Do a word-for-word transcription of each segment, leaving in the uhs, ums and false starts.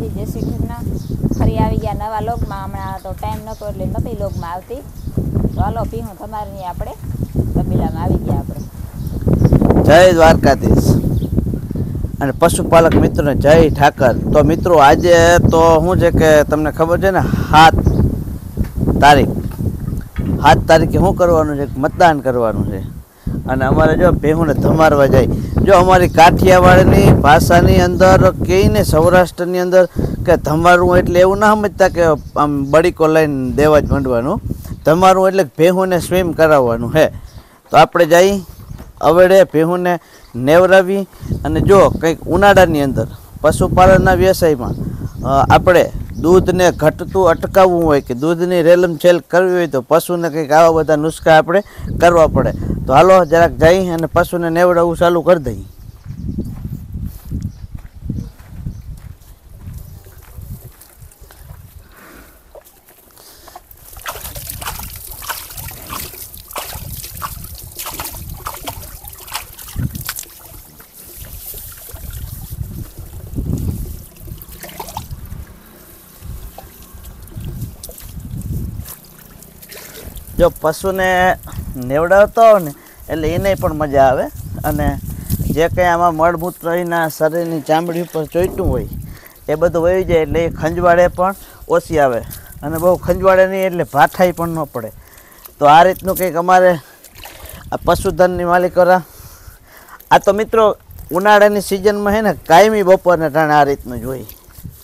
માતાજી, જय श्री कृष्ण। फरी આવી ગયા નવા લોગમાં। હમણાં તો ટાઈમ નતો એટલે નથી લોગમાં આવતી, તો હાલો પીહું તમારી આપણે તબેલામાં આવી ગયા આપણે। જય દ્વારકાધીશ અને પશુપાલક મિત્રોને જય ઠાકર। તો મિત્રો આજે તો શું છે કે તમને ખબર છે ને, સાત તારીખ સાત તારીખે શું કરવાનું છે? મતદાન કરવાનું છે। અને અમારે જો ભેહુંને ધમારવા જાય, જો અમારી કાઠિયાવાડની ભાષાની અંદર કહીને સૌરાષ્ટ્રની અંદર કે ધમારવું એટલે એવું ના સમજતા કે આમ બળીકો લઈને દેવા જ માંડવાનું। ધમારવું એટલે ભેહુંને સ્વિમ કરાવવાનું હે। તો આપણે જઈ અવેડે ભેહુંને નેવરાવી અને જો કંઈક ઉનાળાની અંદર પશુપાલનના વ્યવસાયમાં આપણે દૂધને ઘટતું અટકાવવું હોય કે દૂધની રેલમછેલ કરવી હોય તો પશુને કંઈક આવા બધા નુસ્ખા આપણે કરવા પડે। તો હાલો જરાક જઈ અને પશુને નેવડાવવું ચાલુ કરી દઈએ। જો પશુને નેવડાવતો હોય ને એટલે એને પણ મજા આવે અને જે કંઈ આમાં મળમૂત્ર એના શરીરની ચામડી ઉપર ચોંટ્યું હોય એ બધું વહી જાય એટલે એ ખંજવાળે પણ ઓછી આવે અને બહુ ખંજવાળે નહીં એટલે ભાઠાઈ પણ ન પડે। તો આ રીતનું કંઈક અમારે આ પશુધનની માલિકોરા આ તો મિત્રો ઉનાળાની સિઝનમાં છે ને કાયમી બપોરના ટાણે આ રીતનું જ હોય।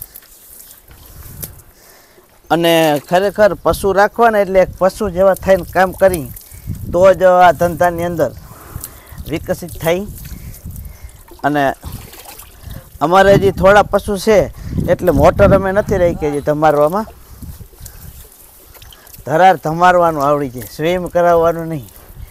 અને ખરેખર પશુ રાખવાના એટલે એક પશુ જેવા થઈને કામ કરી તો જ આ ધંધાની અંદર વિકસિત થઈ। અને અમારે હજી થોડા પશુ છે એટલે મોટર અમે નથી રાખી હજી ધમારવામાં। ધરાર ધમારવાનું આવડી છે, સ્વિમ કરાવવાનું નહીં।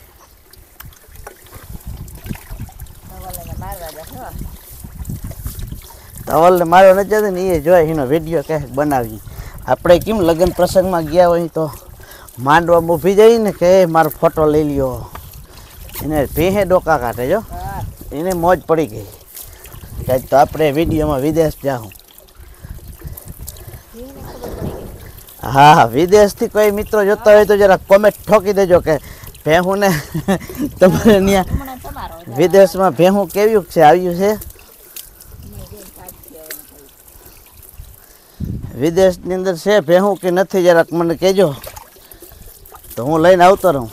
ધવલને મારવા નથી જતી ને એ જોઈ એનો વિડીયો ક્યાંક બનાવી। આપણે કેમ લગ્ન પ્રસંગમાં ગયા હોય તો માંડવામાં ઊભી જઈએ ને કે મારો ફોટો લઈ લ્યો, એને ભેહે ડોકા કાઢે જો એને મોજ પડી ગઈ કાંઈક। તો આપણે વિડીયોમાં વિદેશ જાઉં, હા હા વિદેશથી કોઈ મિત્રો જોતા હોય તો જરા કોમેન્ટ ઠોકી દેજો કે ભેહું ને તમારે ત્યાં વિદેશમાં ભેહું કેવું છે, આવ્યું છે વિદેશની અંદર છે ભેહું કે નથી જરાક મને કહેજો તો હું લઈને આવતો રહું।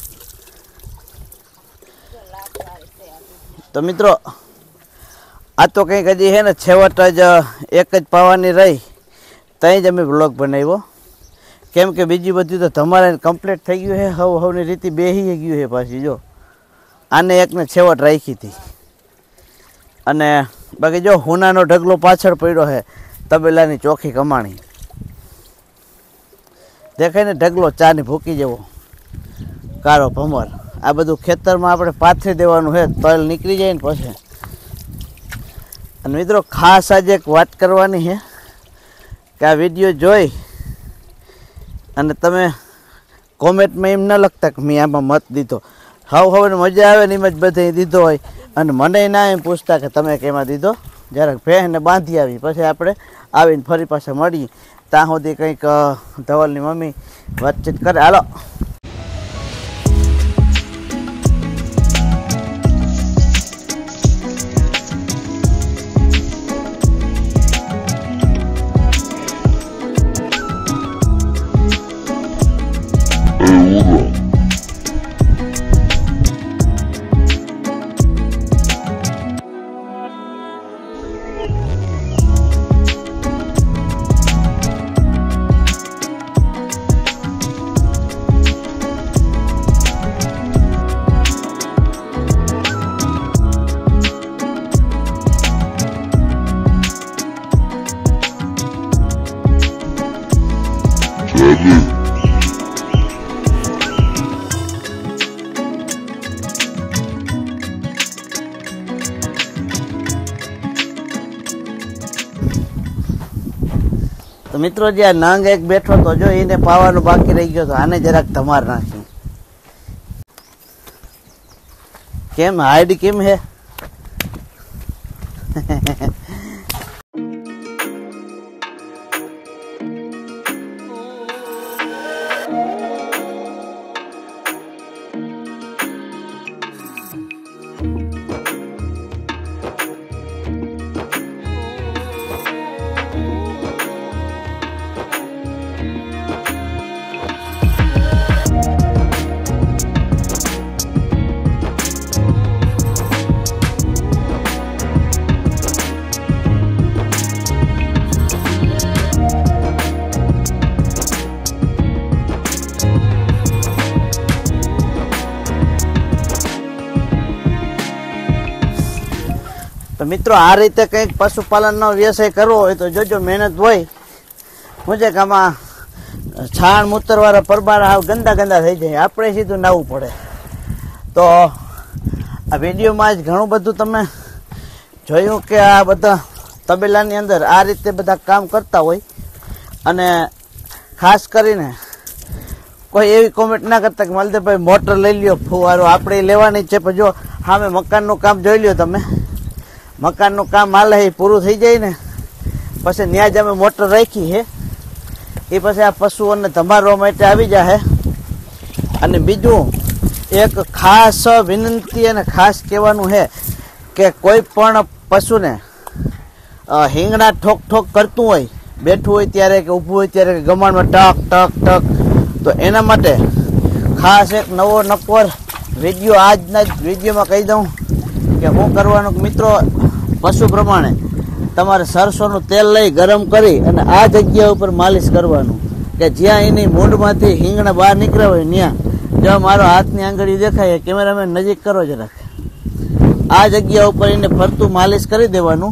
તો મિત્રો આ તો કંઈક હજી છે ને છેવટ જ એક જ પાવાની રહી ત્યાં જ અમે બ્લોગ બનાવ્યો, કેમ કે બીજી બધી તો તમારે કમ્પ્લીટ થઈ ગયું છે, હવ હવની રીતે બેસી ગયું છે પાછી। જો આને એકને છેવટ રાખી હતી અને બાકી જો હુનાનો ઢગલો પાછળ પડ્યો છે તબેલાની ચોખ્ખી કમાણી દેખાય ને, ઢગલો ચાની ભૂકી જેવો કાળો ભમર। આ બધું ખેતરમાં આપણે પાથરી દેવાનું છે, તલ નીકળી જાય ને પછી। અને મિત્રો ખાસ આજે એક વાત કરવાની છે કે આ વિડીયો જોઈ અને તમે કોમેન્ટમાં એમ ન લખતા કે મેં આમાં મત દીધો, હાવ હવે મજા આવે ને એમ જ બધે દીધો હોય અને મને ના એમ પૂછતા કે તમે કેમાં દીધો। જરાક ભેંસને બાંધી આવી પછી આપણે આવીને ફરી પાછા મળીએ, ત્યાં સુધી કંઈક ધવલની મમ્મી વાતચીત કરે। હાલો તો મિત્રો જે આ નાંગ એક બેઠો તો જો એને પાવાનું બાકી રહી ગયો તો આને જરાક ધમાર નાખી। કેમ હાઈડ કેમ હે? મિત્રો આ રીતે કંઈક પશુપાલનનો વ્યવસાય કરવો હોય તો જોજો મહેનત હોય. હું છે કે આમાં છાણ મૂતરવાળા પરબાર હાવ ગંદા ગંદા થઈ જાય, આપણે સીધું નાવું પડે. તો આ વિડીયોમાં જ ઘણું બધું તમે જોયું કે આ બધા તબેલાની અંદર આ રીતે બધા કામ કરતા હોય. અને ખાસ કરીને કોઈ એવી કોમેન્ટ ના કરતા કે માલદેવભાઈ મોટર લઈ લ્યો ફુવારો, આપણે લેવાની જ છે. પણ જો સામે મકાનનું કામ જોઈ લ્યો તમે, મકાનનું કામ હાલે એ પૂરું થઈ જાય ને પછી ત્યાં જ અમે મોટર રાખી છે. એ પછી આ પશુઓને ધમારવા માટે આવી જાય. અને બીજું એક ખાસ વિનંતી અને ખાસ કહેવાનું છે કે કોઈ પણ પશુને હિંગણા ઠોક ઠોક કરતું હોય, બેઠું હોય ત્યારે કે ઊભું હોય ત્યારે કે ગમાણમાં ટક ટક ટક, તો એના માટે ખાસ એક નવો નક્કોર વિડીયો આજના જ વિડીયોમાં કહી દઉં કે હું કરવાનું. મિત્રો પશુ પ્રમાણે તમારે સરસોનું તેલ લઈ ગરમ કરી અને આ જગ્યા ઉપર માલિશ કરવાનું કે જ્યાં એની મૂંઢમાંથી હિંગણા બહાર નીકળ્યા હોય ત્યાં. જો મારો હાથની આંગળી દેખાય, કેમેરામેન નજીક કરો જરાક, આ જગ્યા ઉપર એને ફરતું માલિશ કરી દેવાનું.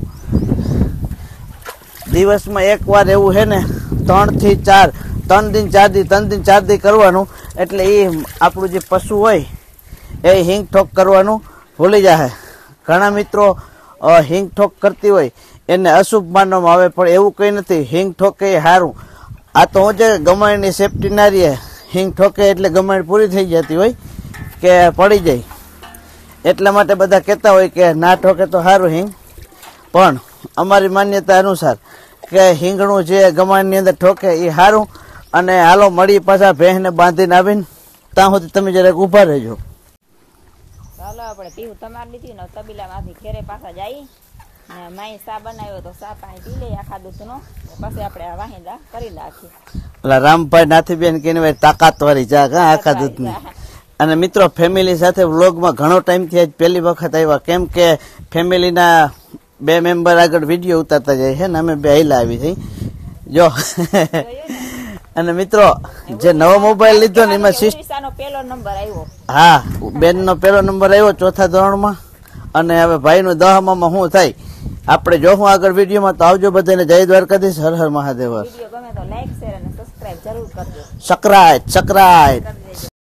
દિવસમાં એક વાર એવું છે ને ત્રણ થી ચાર ત્રણ દિન ચાર દી ત્રણ દિન ચાર દી કરવાનું. એટલે એ આપણું જે પશુ હોય એ હિંગ ઠોક કરવાનું ભૂલી જાય. ઘણા મિત્રો હિંગ ઠોક કરતી હોય એને અશુભ માનવામાં આવે, પણ એવું કંઈ નથી. હિંગ ઠોકે એ સારું. આ તો હું છે ગમાણની સેફટી ના રહે, હિંગ ઠોકે એટલે ગમાણ પૂરી થઈ જતી હોય કે પડી જાય. એટલા માટે બધા કહેતા હોય કે ના ઠોકે તો સારું હિંગ. પણ અમારી માન્યતા અનુસાર કે હિંગણું જે ગમાણની અંદર ઠોકે એ સારું. અને હાલો મળી પાછા ભેંસને બાંધીને આવીને ત્યાં સુધી તમે જરાક ઊભા રહેજો. ચાલો આપણે પીવું તમારે લીધી ને તબીલામાંથી ઘેરે પાછા જઈ ને માઈ સા બનાવ્યો તો સા પાણી પી લઈએ આખા દૂધનો, પછી આપણે આ વાહિંદા કરી નાખીએ. એટલે રામભાઈ નાથીબેન કે તાકાત વાળી ચા કા આખા દૂધની. અને મિત્રો ફેમિલી સાથે વ્લોગમાં ઘણો ટાઈમથી આજ પહેલી વખત આવ્યા, કેમ કે ફેમિલીના બે મેમ્બર આગળ વિડીયો ઉતારતા જાય છે ને અમે બે હેલા આવી થઈ જો. અને મિત્રો જે નવો મોબાઈલ લીધો ને એમાં પેલો નંબર આવ્યો, હા બેન નો પેલો નંબર આવ્યો ચોથા ધોરણમાં. અને હવે ભાઈ નું દહમામાં શું થાય આપણે જોશું આગળ વિડીયોમાં. તો આવજો બધાને જય દ્વારકાધીશ, હર હર મહાદેવ. વિડીયો ગમે તો લાઈક શેર અને સબસ્ક્રાઇબ જરૂર કરજો. સકરાય સકરાય.